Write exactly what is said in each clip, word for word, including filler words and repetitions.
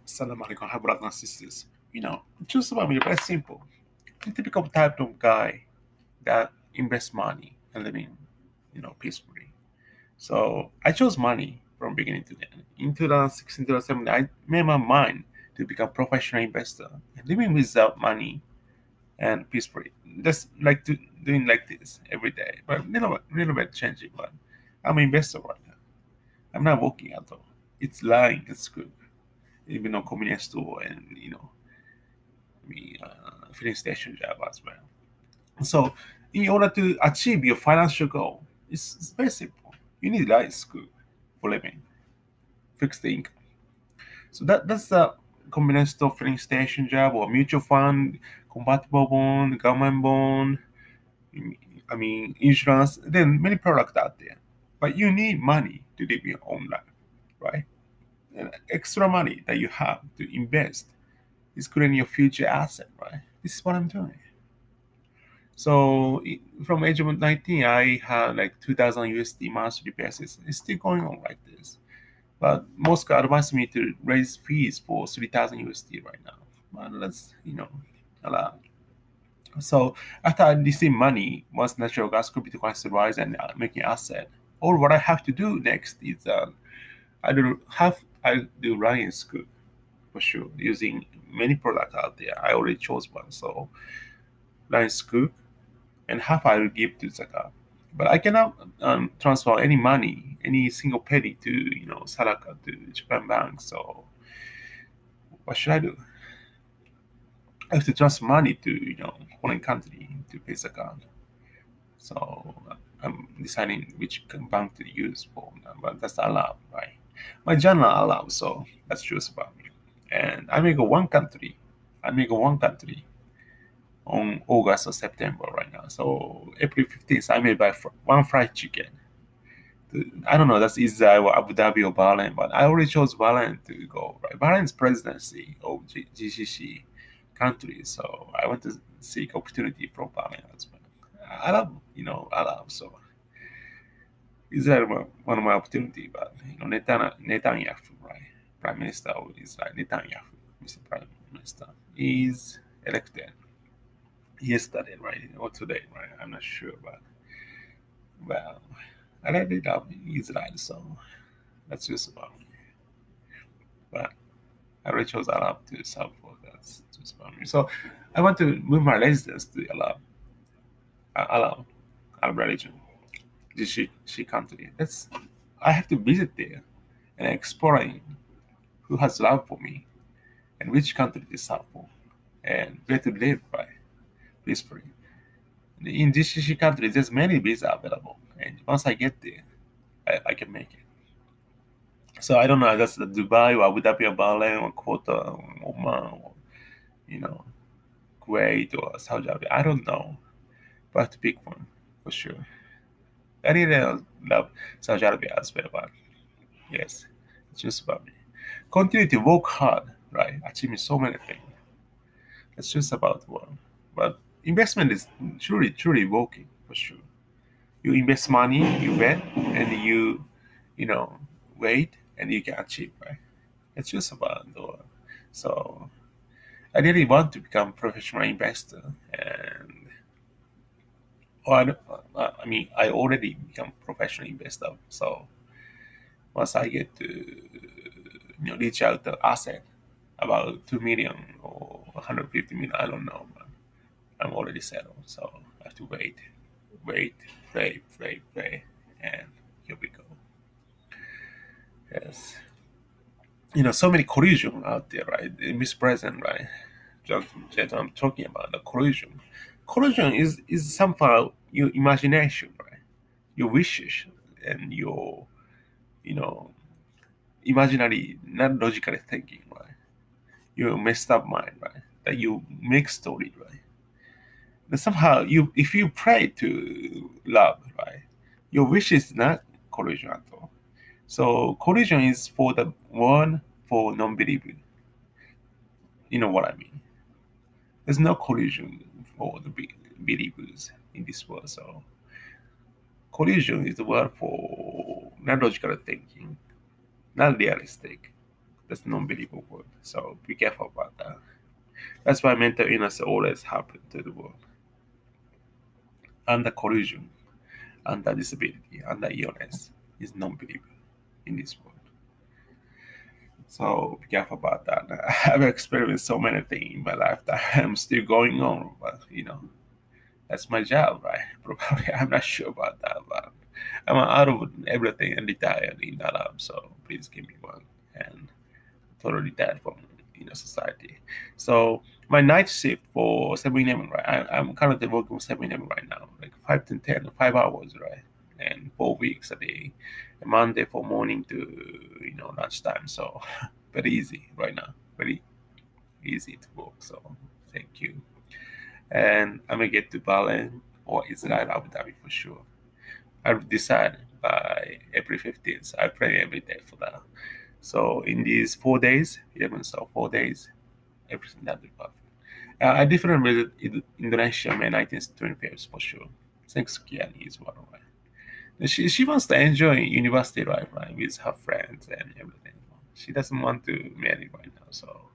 Assalamu alaikum, hi brothers and sisters. You know, choose about me, very simple. The typical type of guy that invests money and living, you know, peacefully. So I chose money from beginning to end. In two thousand sixteen, two thousand seventeen, I made my mind to become professional investor and living without money and peacefully. Just like to, doing like this every day, but little bit, little bit changing. But I'm an investor right now. I'm not working at all. It's lying. It's good. Even on convenience store and you know the uh, filling station job as well. So, in order to achieve your financial goal, it's, it's very simple. You need light school for living, fixed income. So that that's the convenience store filling station job or mutual fund, convertible bond, government bond. I mean insurance. Then many products out there, but you need money to live your own life, right? And extra money that you have to invest is creating your future asset, right? This is what I'm doing. So i- from age of nineteen, I had like two thousand U S D monthly basis. It's still going on like this. But Moscow advised me to raise fees for three thousand U S D right now. But let's, you know, allow. So after I receive money, once natural gas crypto prices rise and uh, making asset, all what I have to do next is uh, I do have I do running school for sure using many products out there. I already chose one, so running school and half I will give to Zakat. But I cannot um, transfer any money, any single penny to you know Saraka to Japan Bank. So what should I do? I have to transfer money to you know foreign country to pay Zakat. So uh, I'm deciding which bank to use for, but that's allowed, right? My journal allows, so that's just about me. And I may go one country. I may go one country on August or September right now. So April fifteenth, I may buy fr- one fried chicken. I don't know, that's Israel or Abu Dhabi or Bahrain, but I already chose Bahrain to go, right? Bahrain's presidency of G- GCC countries, so I want to seek opportunity from Bahrain as well. I love, you know, I love, so Israel wa- one of my opportunity, but, you know, Netan- Netanyahu, right? Prime Minister of Israel, Netanyahu, mister Prime Minister, is elected yesterday, right? Or today, right? I'm not sure, but well, I really love Israel, so that's just about me. But I really chose Arab to serve for that's just about me. So I want to move my residence to Arab, uh, Arab, Arab religion, this she, she country. That's I have to visit there and exploring who has love for me and which country to serve for and where to live by peacefully. In this G C C country, there's many visas available, and once I get there, I, I can make it. So I don't know, that's the Dubai or Abu Dhabi or Bahrain or Qatar or Oman or, you know, Kuwait or Saudi Arabia. I don't know, but I have to pick one for sure. I really love Saudi Arabia as well, but yes, it's just about me. Continue to work hard, right? Achieving so many things. It's just about one. But investment is truly, truly working for sure. You invest money, you bet, and you, you know, wait, and you can achieve, right? It's just about the one. So I really want to become a professional investor, and or I, don't- uh, I mean, I already become professional investor. So once I get to you know reach out the asset about two million or one hundred fifty million, I don't know, but I'm already settled. So I have to wait, wait, pray, pray, pray, and here we go. Yes, you know, so many collision out there, right? In this present, right? Just, just I'm talking about the collision. Collision is is somehow your imagination, right? Your wishes and your, you know, imaginary, not logically thinking, right? Your messed up mind, right? That you make story, right? And somehow you, if you pray to love, right? Your wish is not collision at all. So collision is for the one for non-believer. You know what I mean? There's no collision for the be- believers in this world. So collision is the word for not logical thinking, not realistic. That's non-believable word. So be careful about that. That's why mental illness always happen to the world. Under collusion, under disability, under illness is non-believable in this world. So be careful about that. I've experienced so many things in my life that I'm still going on, but you know, that's my job, right? Probably I'm not sure about that, but I'm out of everything and retired in that lab, so please give me one. And totally retired from you know society. So my night shift for seven eleven, right? I, I'm currently working with seven eleven right now, like five to ten, five hours, right? And four weeks a day, Monday for morning to you know lunchtime. So very easy right now, very easy to work. So thank you. And I'm gonna get to Berlin or Israel, Abu Dhabi for sure. I've decided by April fifteenth. I pray every day for that. So in these four days, eleven so four days, everything that will be perfect. Uh, I definitely visit in- Indonesia May nineteenth, twenty-fifth for sure. Thanks, Kiani is one of my. She she wants to enjoy university life, right, with her friends and everything. She doesn't want to marry right now, so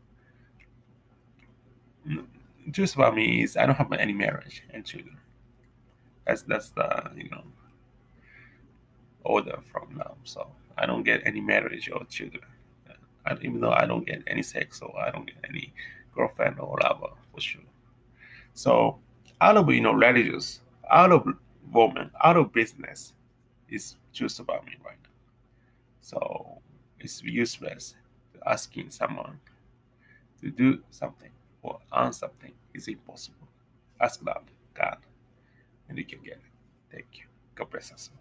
mm, just about me is I don't have any marriage and children. That's that's the you know order from now. So I don't get any marriage or children. Uh, I, even though I don't get any sex or I don't get any girlfriend or lover for sure. So out of you know religious, out of woman, out of business is just about me right now. So it's useless to asking someone to do something or earn something. It's impossible. Ask God, God, and you can get it. Thank you. God bless us.